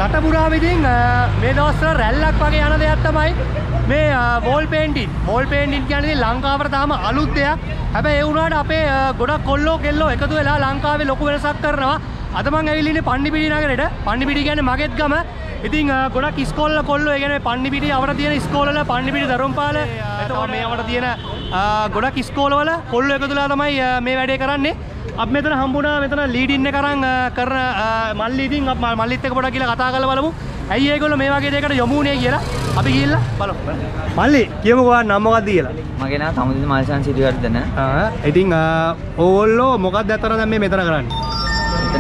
රට පුරාම ඉතින් මේ දවස්වල රැල්ලක් වගේ යන දෙයක් තමයි මේ වෝල් පේන්ටින්. වෝල් පේන්ටින් කියන්නේ ලංකාවට තාම අලුත් දෙයක්. හැබැයි ඒ වුණාට අපේ ගොඩක් කොල්ලෝ කෙල්ලෝ එකතු වෙලා ලංකාවේ ලොකු වෙනසක් කරනවා. අද මම ඇවිල්ලා ඉන්නේ පන්නිපිටි නගරෙට. පන්නිපිටි කියන්නේ මගෙත් ගම. ඉතින් ගොඩක් ඉස්කෝලේ කොල්ලෝ ඒ කියන්නේ පන්නිපිටි අවර තියෙන ඉස්කෝලවල පන්නිපිටි දරුම්පාල එතකොට මේ අවර තියෙන ගොඩක් ඉස්කෝලවල කොල්ලෝ එකතුලා තමයි මේ වැඩේ කරන්නේ. අපි මෙතන හම්බුණා මෙතන ලීඩින් එක කරන් කරන මල්ලි ඉතින් මල්ලිත් එක්ක පොඩක් ගිහලා කතා කරලා බලමු. ඇයි ඒගොල්ලෝ මේ වගේ දෙයකට යොමු වුනේ කියලා. අපි ගිහිල්ලා බලමු. මල්ලි කියමුකෝ නම මොකක්ද කියලා. මගේ නම සමුදිත මාල්ෂාන් සිටිවර්ධන. ඉතින් ඕගොල්ලෝ මොකක්ද අතර දැන් මේ මෙතන කරන්නේ? මෙතන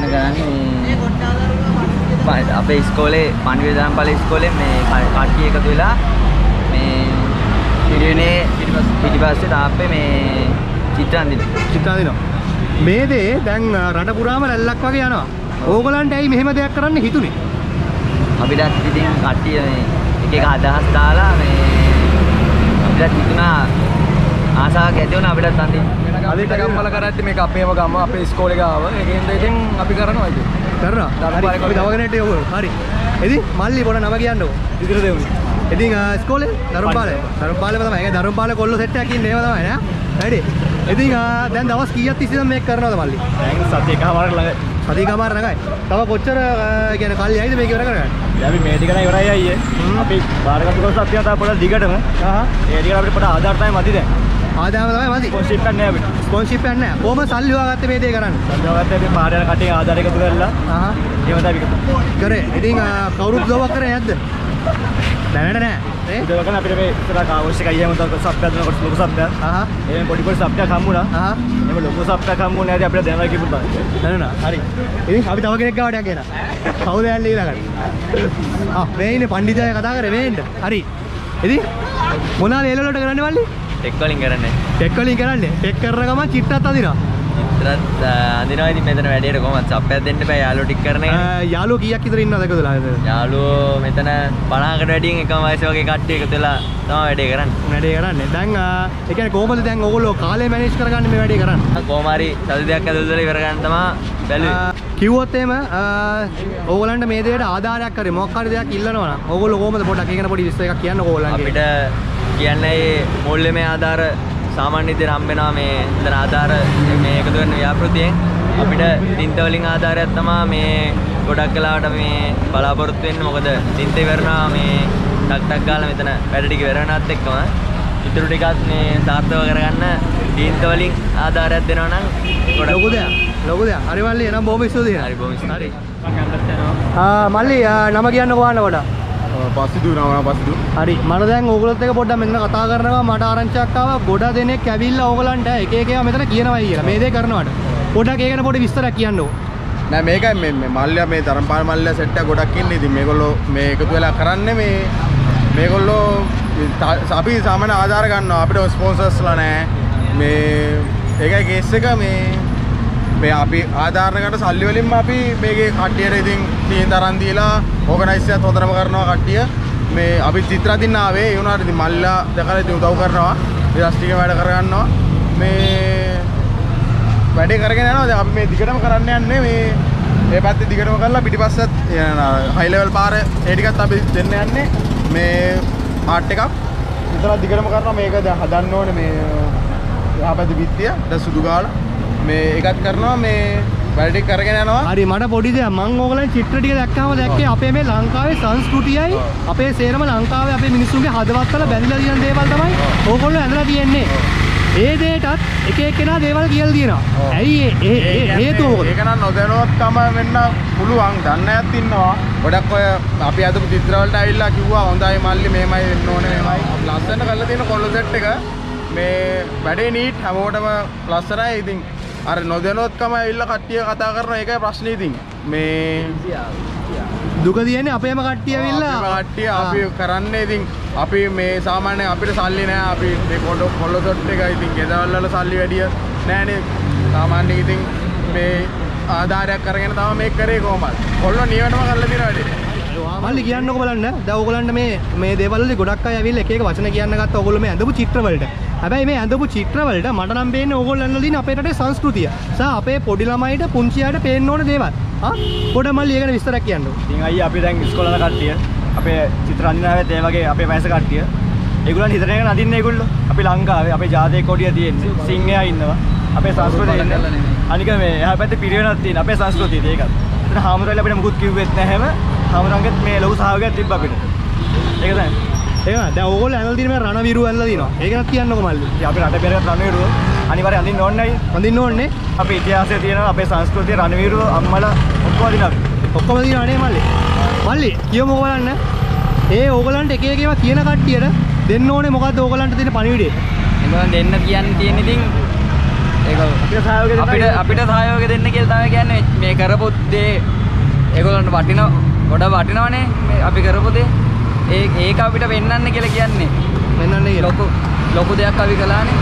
කරන්නේ අපේ ඉස්කෝලේ පන්විල දාම්පාල ඉස්කෝලේ මේ කට්ටිය එකතු වෙලා මේ පිරිවෙනේ පිටිපස්සේ තාප්පේ මේ චිත්‍ර අඳිනවා. මේ දේ දැන් රට පුරාම රැල්ලක් වගේ යනවා. ඕගොල්ලන්ට ඇයි මෙහෙම දෙයක් කරන්න හිතුනේ? අපිට ඉතින් කට්ටිය මේ එක එක අදහස් දාලා මේ අපිට හිතුණා ආසාවක් ඇති වුණා අපිටත් අඳින්න. අදිට ගම්වල කරද්දි මේක අපේම ගම අපේ ඉස්කෝලේ ගාව. ඒකෙන්ද ඉතින් අපි කරනවා ඉතින්. කරනවා. හරි. අපි දවගෙනට යවුවා. හරි. ඉතින් මල්ලි පොඩ නම කියන්නකෝ. ඉදිරිය දෙමු. ඉතින් ඉස්කෝලේ දරුම්පාලේ තමයි. ඒක දරුම්පාලේ කොල්ලෝ සෙට් එකක් ඉන්නේ ඒව තමයි නේ. වැඩි. ඉතින් දැන් දවස් කීයක් තිස්සේද මේක කරනවද මල්ලි? දැන් සතියකමාරක් ළඟ. සතියකමාර ළඟයි. තව කොච්චර කියන්නේ කල්ලි ඇයිද මේක ඉවර කරගන්න? දැන් අපි මේ ටික නම් ඉවරයි අයියේ. අපි බාරගත්තු කොටස අපි අත පොඩ දිගටම. ඒ ටික අපිට පොඩ ආධාර තමයි මදි දැන්. ආදායම තමයි මදි. ස්පොන්සර්ෂිප් එකක් නෑ අපිට. ස්පොන්සර්ෂිප් එකක් නෑ. කොහොම සල්ලි හොයාගත්තේ මේ දේ කරන්න? සල්ලි හොයාගත්තේ අපි බාහිර යන කටින් ආධාර එකතු කරලා. එහෙම තමයි කරේ. ඉතින් කවුරුත් උදව්වක් කරේ නැද්ද? නෑ. උදව් කරන අපිට මේ ඉතලා අවශ්‍ය එකයි එහෙම තමයි සබ්යක් දෙනකොට ලොකු සබ්යක්. එහෙම පොඩි සබ්යක් හම්බුණා. එහෙම ලොකු සබ්යක් හම්බුනේ නැති අපිට දැනලා කිව්වොත් බලන්න. හරි. ඉතින් අපි තව කෙනෙක් ගාවට යන්න. කවුද යන්නේ ඊළඟට? මේ ඉන්නේ පණ්ඩිතයා කතා කරේ මේ ඉන්න. හරි. ඉතින් මොනවාද එළවලට කරන්නේ මල්ලි? ටෙක් වලින් කරන්නේ. ටෙක් වලින් කරන්නේ. ටෙක් කරන ගමන් චිට්ටත් අදිනවා. චිත්‍රත් අදිනවා. ඉතින් මෙතන වැඩේට කොහොමද සප්පයක් දෙන්න බෑ යාළුවෝ ටික කරන එක. යාළුවෝ කීයක් විතර ඉන්නවද එකතුලා? යාළුවෝ මෙතන 50කට වැඩියෙන් එකම වයසේ වගේ කට්ටිය එකතු වෙලා තමයි වැඩේ කරන්නේ. දැන් ඒ කියන්නේ කොහොමද දැන් ඕගොල්ලෝ කාලය මැනේජ් කරගන්නේ මේ වැඩේ කරන්නේ? කොහොම හරි සල්ලි දෙයක් ඇදලා ඉවර ගන්න තමයි බැලුවේ. කිව්වොත් එහෙම ඕගොල්ලන්ට මේ දෙයට ආධාරයක් කරේ මොකක් හරි දෙයක් ඉල්ලනවා නම් ඕගොල්ලෝ කොහොමද පොඩ්ඩක් ඒකන පොඩි විස්තර එකක් කියන්නකෝ ඕගොල්ලන්ගේ. අපිට කියන්නේ මූල්‍යමය ආධාර සාමාන්‍ය විදිහට හම්බ වෙනවා මේ ඉතන ආධාර මේ එකතු වෙන ව්‍යාපෘතියෙන් අපිට දින්ත වලින් ආධාරයක් තමයි මේ ගොඩක් කලාවට මේ බලාපොරොත්තු වෙන්නේ. මොකද දින්ත ඉවරනවා මේ ටක් ගාලා මෙතන වැඩ ටික ඉවර වෙනවත් එක්කම ඉතුරු ටිකත් මේ සාර්ථකව කරගන්න දින්ත වලින් ආධාරයක් දෙනවා නම් ලොකු දෙයක්. හරි මල්ලි එනම් බොහොම ස්තුතියි. හරි බොහොම ස්තුතියි. මල්ලි නම කියන්නකෝ වන්න කොට. පස්සිදු නම පස්සිදු. හරි. මම දැන් ඕගොල්ලොත් එක්ක පොඩ්ඩක් මෙතන කතා කරනවා. මට ආරංචියක් ආවා. ගොඩ දෙනෙක් ඇවිල්ලා ඕගලන්ට එක එක ඒවා මෙතන කියනවායි කියලා. මේ දේ කරනවාට. පොඩ්ඩක් ඒකන පොඩි විස්තරයක් කියන්නකෝ. නෑ මේකයි මේ මල්ලියා මේ තරම්පාල මල්ලියා සෙට් එක ගොඩක් ඉන්නේ. ඉතින් මේගොල්ලෝ මේ එකතු වෙලා කරන්නේ මේගොල්ලෝ අපි සාමාන්‍ය ආධාර ගන්නවා. අපිට ස්පොන්සර්ස්ලා නෑ. මේ ඒකයි කේස් එක මේ අපි ආධාරණකට සල්ලි වලින්ම අපි මේකේ කට්ටියට ඉතින් තීන් තරන් දීලා ඕගනයිස් එකත් හොඳටම කරනවා කට්ටිය. මේ අපි චිත්‍ර අදින්න ආවේ ඒ උනාට ඉතින් මල්ලා දැකලා ඉතින් උදව් කරනවා. ඉලස්ටික වැඩ කරගන්නවා. මේ වැඩේ කරගෙන යනවා. දැන් අපි මේ දිගටම කරන්න යන්නේ මේ පැත්තේ දිගටම කරලා පිටිපස්සත් හයි ලෙවල් පාර ඒ ටිකත් අපි දෙන්න යන්නේ. මේ ආර්ට් එකක් විතර දිගටම කරනවා. මේක දැන් හදන්න ඕනේ මේ යහපැති පිටිය දැන් සුදු ගාලා මේ එකත් කරනවා මේ වැඩ ටික කරගෙන යනවා. හරි මට පොඩි දෙයක් මම ඕගලන් චිත්‍ර ටික දැක්කම දැක්කේ අපේ මේ ලංකාවේ සංස්කෘතියයි අපේ සේරම ලංකාවේ අපේ මිනිස්සුන්ගේ හදවත් වල බැඳලා තියෙන දේවල් තමයි ඕගොල්ලෝ ඇඳලා තියෙන්නේ. ඒ දේටත් එක එක්කෙනා දේවල් කියලා තියෙනවා. ඇයි ඒ හේතුව මොකද? ඒක නම් නොදැනුවත්කම වෙන්න පුළුවන්. දන්න අයත් ඉන්නවා. ගොඩක් ඔය අපි අදපු චිත්‍ර වලට ඇවිල්ලා කිව්වා හොඳයි මල්ලි මෙහෙමයි වෙන්න ඕනේ මෙහෙමයි. ලස්සන කරලා තියෙන කොල්ල සෙට් එක මේ වැඩේ නීට් හැමෝටම ලස්සනයි. ඉතින් අර නොදැනුවත්කම ඇවිල්ලා කට්ටිය කතා කරනවා. ඒකයි ප්‍රශ්නේ. ඉතින් මේ දුක දියන්නේ අපේම කට්ටිය ඇවිල්ලා කට්ටිය අපි කරන්නේ. ඉතින් අපි මේ සාමාන්‍යයෙන් අපිට සල්ලි නැහැ. අපි මේ කොල්ල සෙට් එක ඉතින් ගෙදරවල වල සල්ලි වැඩිය නැහැනේ. සාමාන්‍යයෙන් ඉතින් මේ ආධාරයක් කරගෙන තමයි මේක කරේ කොහොමද? කොල්ලෝ නියමටම කරලා තියෙන වැඩේ. මල්ලි කියන්නකො බලන්න. දැන් ඕගොල්ලන්ට මේ දේවල් වලදී ගොඩක් අය ඇවිල්ලා එක එක වචන කියන්න ගත්තා ඕගොල්ලෝ මේ ඇඳපු චිත්‍ර වලට. හැබැයි මේ ඇඳපු චිත්‍ර වලට මට නම් පේන්නේ ඕගොල්ලන්ලා දින අපේ රටේ සංස්කෘතිය. සහ අපේ පොඩි ළමයිට පුංචි අයට පේන්න ඕන දේවල්. පොඩ මල්ලි ඒකට විස්තරයක් කියන්නකො. ඉතින් අයියා අපි දැන් ඉස්කෝලේ කට්ටිය අපේ චිත්‍ර අඳිනාවෙත් ඒ වගේ අපේ වයස කට්ටිය. ඒගොල්ලන් හිතන එක නදින්නේ ඒගොල්ලෝ. අපි ලංකාවේ අපේ ජාතික කොඩිය තියෙන්නේ. සිංහයා ඉන්නවා. අපේ සංස්කෘතිය ඉන්නේ. අනික මේ එහා පැත්තේ පිරිවෙනක් තියෙන අපේ සංස්කෘතිය ඒකත්. එතන හාමුදුරුවෝ අපිට මුකුත් කිව්වෙත් නැහැම. හාමුදුරන්ගෙත් මේ ලොකු සහයෝගයක් තිබ්බ අපිට. ඒක තමයි. ඒක දැන් ඕගොල්ලෝ ඇඳලා තියෙන මේ රණවිරු ඇඳලා දිනවා. ඒක නත් කියන්නකො මල්ලි. ඉතින් අපි රට පෙරක රණවිරුව අනිවාර්යෙන් අඳින්න ඕනේ නයි. අඳින්න ඕනේ. අපේ ඉතිහාසයේ තියෙන අපේ සංස්කෘතිය රණවිරුව අම්මලා ඔක්කොම අඳිනවා. ඔක්කොම දිනනවා නේ මල්ලි. මල්ලි කියමු බලන්න. ඒ ඕගොල්ලන්ට එක එක ඒවා කියන කට්ටියට දෙන්න ඕනේ මොකද්ද ඕගොල්ලන්ට දෙන්න පණිවිඩය? ඒගොල්ලන් දෙන්න කියන්න තියෙන ඉතින් ඒක අපිට සහයෝගය දෙන්න කියලා තමයි කියන්නේ. මේ කරපු දේ ඒගොල්ලන්ට ගොඩ වටිනවනේ මේ අපි කරපු දේ. ඒක අපිට වෙන්නන්න කියලා කියන්නේ. වෙන්නන්න කියලා. ලොකු දෙයක් අපි කළානේ.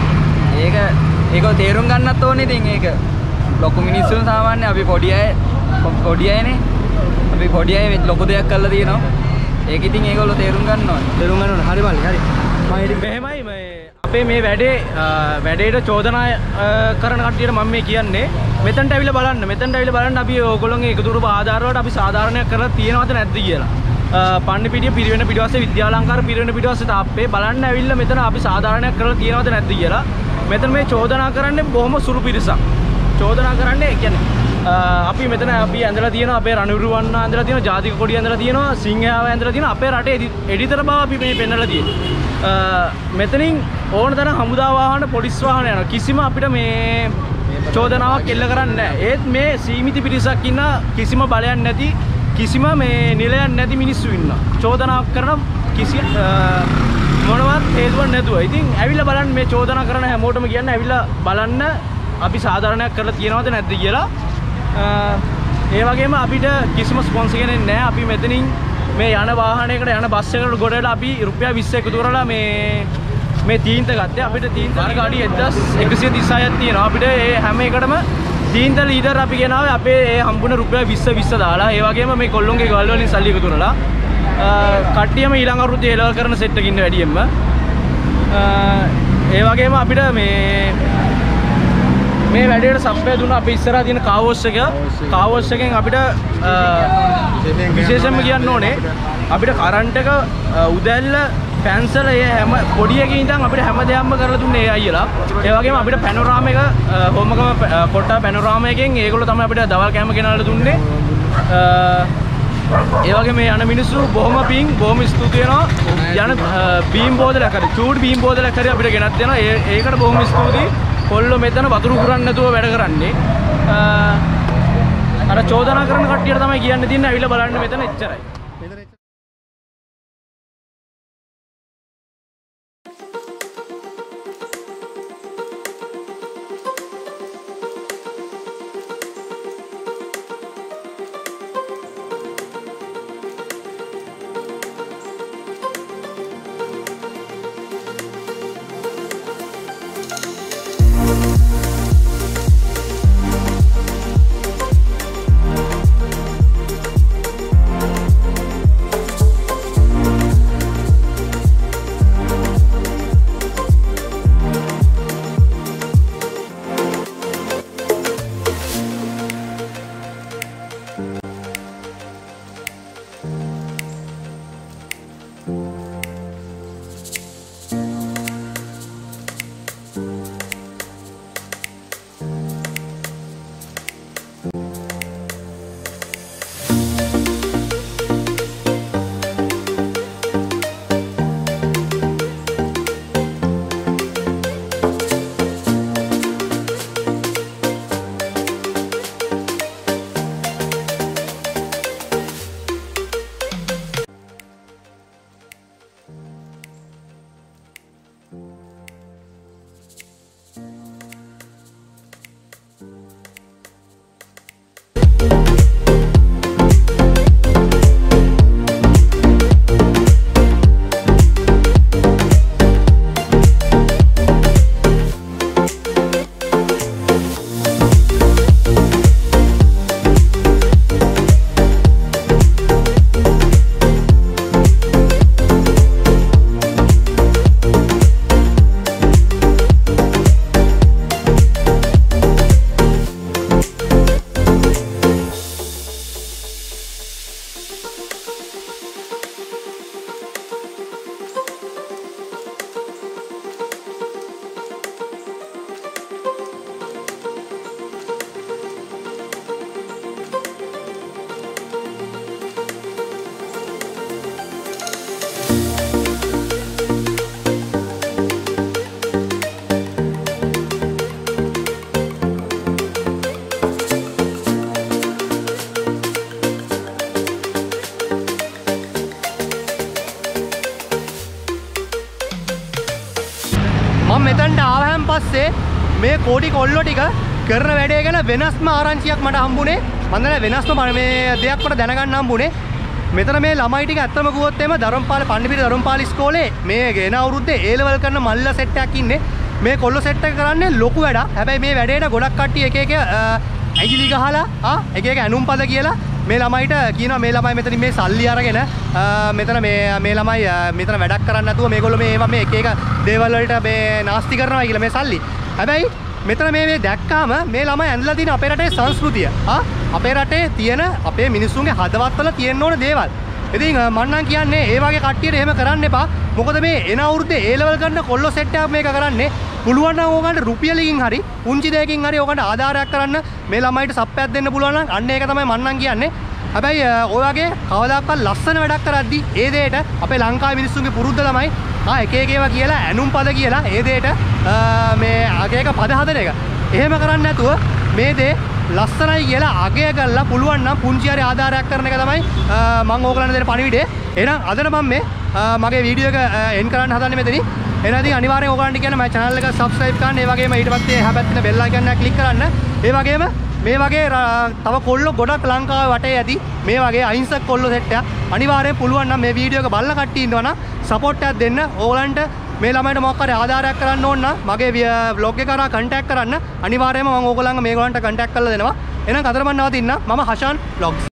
ඒක තේරුම් ගන්නත් ඕනේ ඉතින් ඒක. ලොකු මිනිස්සුන් සාමාන්‍ය අපි පොඩි අයනේ. අපි පොඩි අය ලොකු දෙයක් කරලා තියෙනවා. ඒක ඉතින් ඒගොල්ලෝ තේරුම් ගන්න ඕනේ. හරි මල්ලි හරි. මෙහෙමයි මේ අපේ මේ වැඩේට චෝදනා කරන කට්ටියට මම මේ කියන්නේ මෙතනට ඇවිල්ලා බලන්න අපි ඕගොල්ලෝගේ එකතුරු ආධාර වලට අපි සාධාරණයක් කරලා තියෙනවද නැද්ද කියලා. පන්නිපිටිය පිරිවෙන පිටවස්සේ විද්‍යාලංකාර පිරිවෙන පිටවස්සේ තාප්පේ බලන්න ඇවිල්ලා මෙතන අපි සාධාරණයක් කරලා තියෙනවද නැද්ද කියලා. මෙතන මේ චෝදනා කරන්නේ බොහොම සුළු පිරිසක්. චෝදනා කරන්නේ කියන්නේ අපි මෙතන අපි ඇඳලා තියෙනවා අපේ රණවිරුවන්න ඇඳලා තියෙනවා ජාතික කොඩිය ඇඳලා තියෙනවා සිංහයාව ඇඳලා තියෙනවා අපේ රටේ එඩිතර බව අපි මේ පෙන්නලා තියෙනවා. මෙතනින් ඕන තරම් හමුදා වාහන පොලිස් වාහන යනවා. කිසිම අපිට මේ චෝදනාවක් එල්ල කරන්නේ නැහැ. ඒත් මේ සීමිත පිරිසක් ඉන්න කිසිම බලයක් නැති කිසිම මේ නිලයක් නැති මිනිස්සු ඉන්නවා. චෝදනාවක් කරන කිසි මොනවත් හේතුවක් නැතුව. ඉතින් ඇවිල්ලා බලන්න මේ චෝදනා කරන හැමෝටම කියන්නේ ඇවිල්ලා බලන්න අපි සාධාරණයක් කරලා තියෙනවද නැද්ද කියලා. ඒ වගේම අපිට කිසිම ස්පොන්සර් කෙනෙක් නැහැ. අපි මෙතනින් මේ යන වාහනයකට යන බස් එකකට ගොඩ වෙලා අපි රුපියල් 20 එකතු කරලා මේ තීන්ත ගත්තේ. අපිට තීන්ත ගාඩි 1136ක් තියෙනවා. අපිට ඒ හැම එකටම තීන්ත ලීඩර් අපි ගෙනාවේ අපේ ඒ හම්බුන රුපියල් 20 දාලා. ඒ වගේම මේ කොල්ලොන්ගේ ගල් වලින් සල්ලි එකතු කරලා කට්ටියම ඊළඟ අවුරුද්දේ එලව කරන සෙට් එකකින් ඉන්න වැඩියෙන්ම ඒ වගේම අපිට මේ වැඩේට සබ්ස්ක්‍රයිබ් දුන්නා අපි ඉස්සරහා තියෙන කාවෝස් එකෙන් අපිට විශේෂයෙන්ම කියන්න ඕනේ අපිට කරන්ට් එක උදැල්ල පැන්සල හැම පොඩි එකකින් ඉඳන් අපිට හැම දෙයක්ම කරලා දුන්නේ ඒ අයියලා. ඒ වගේම අපිට පැනෝරාම එක හොම්මකම කොට්ටා පැනෝරාම එකෙන් ඒගොල්ලෝ තමයි අපිට දවල් කැම ගෙනාලා දුන්නේ. ඒ වගේ මේ යන මිනිස්සු බොහොම ස්තුති වෙනවා. යන බීම් බෝදලයක් හරි චූට් බීම් බෝදලයක් හරි අපිට ගෙනත් දෙනවා. ඒකට බොහොම ස්තුතියි. කොල්ලෝ මෙතන වතුරු පුරන්නේ නැතුව වැඩ කරන්නේ. අර චෝදනා කරන කට්ටියට තමයි කියන්න තියෙන්නේ ඇවිල්ලා බලන්න මෙතන එච්චරයි. මෙතනට ආවහන් පස්සේ මේ කෝටි කොල්ලෝ ටික කරන වැඩේ ගැන වෙනස්ම ආරංචියක් මට හම්බුනේ. මම දැන් වෙනස්ම මේ දෙයක් මට දැනගන්න හම්බුනේ. මෙතන මේ ළමයි ටික ඇත්තම කිව්වොත් එimhe ධර්මපාල පණ්ඩිපිට ධර්මපාල ඉස්කෝලේ මේ ගෙන අවුරුද්දේ A level කරන මල්ල සෙට් එකක් ඉන්නේ. මේ කොල්ලෝ සෙට් එක කරන්නේ ලොකු වැඩක්. හැබැයි මේ වැඩේට ගොඩක් කට්ටිය එක එක ඇඟිලි ගහලා එක එක ඇනුම් පද කියලා මේ ළමයිට කියනවා මේ ළමයි මෙතන මේ සල්ලි අරගෙන මෙතන මේ ළමයි මෙතන වැඩක් කරන්නේ නැතුව මේගොල්ලෝ මේ එක එක දේවල් වලට මේ නාස්ති කරනවා කියලා මේ සල්ලි. හැබැයි මෙතන මේ දැක්කාම මේ ළමයි ඇඳලා තියෙන අපේ රටේ සංස්කෘතිය අපේ රටේ තියෙන අපේ මිනිස්සුන්ගේ හදවත්වල තියෙන්න ඕන දේවල්. ඉතින් මම නම් කියන්නේ ඒ වගේ කට්ටියට එහෙම කරන්න එපා. මොකද මේ එන අවුරුද්දේ A level කරන කොල්ලෝ සෙට් එකක් මේක කරන්නේ. පුළුවන් නම් ඕගන්ට රුපියලකින් හරි පුංචි දෙයකින් හරි ඕගන්ට ආධාරයක් කරන්න මේ ළමයිට සප්පයක් දෙන්න පුළුවන් නම් අන්න ඒක තමයි මම නම් කියන්නේ. හැබැයි ඔය වගේ කවදාකවත් ලස්සන වැඩක් කරද්දි ඒ දෙයට අපේ ලංකාවේ මිනිස්සුන්ගේ පුරුද්ද තමයි එක එක ඒවා කියලා ඇනුම් පද කියලා ඒ දෙයට මේ අගයක පද හදන එක. එහෙම කරන්නේ නැතුව මේ දේ ලස්සනයි කියලා අගය කරලා පුළුවන් නම් පුංචි හරි ආධාරයක් කරන එක තමයි මම ඕගලන්ට දෙන පණිවිඩය. එහෙනම් අදට මම මේ මගේ වීඩියෝ එක එන්ඩ් කරන්න හදන්නේ මෙතනින්. එහෙනම් ඉතින් අනිවාර්යෙන් ඕගලන්ට කියන්න මගේ channel එක subscribe කරන්න. ඒ වගේම ඊට පස්සේ එහා පැත්තේ bell icon එක click කරන්න. ඒ වගේම මේ වගේ තව කොල්ලෝ ගොඩක් ලංකාවේ වටේ ඇති මේ වගේ අහිංසක කොල්ලෝ සෙට් එකක් අනිවාර්යෙන් පුළුවන් නම් මේ වීඩියෝ එක බලන කට්ටිය ඉන්නවා නම් සපෝට් එකක් දෙන්න. ඕගලන්ට මේ ළමයින්ට මොකක් හරි ආධාරයක් කරන්න ඕන නම් මගේ vlog එක කරා contact කරන්න. අනිවාර්යයෙන්ම මම ඕගලන්ව මේගොල්ලන්ට contact කරලා දෙනවා. එහෙනම් අදට මම නවතින්න. මම හෂාන් vlogs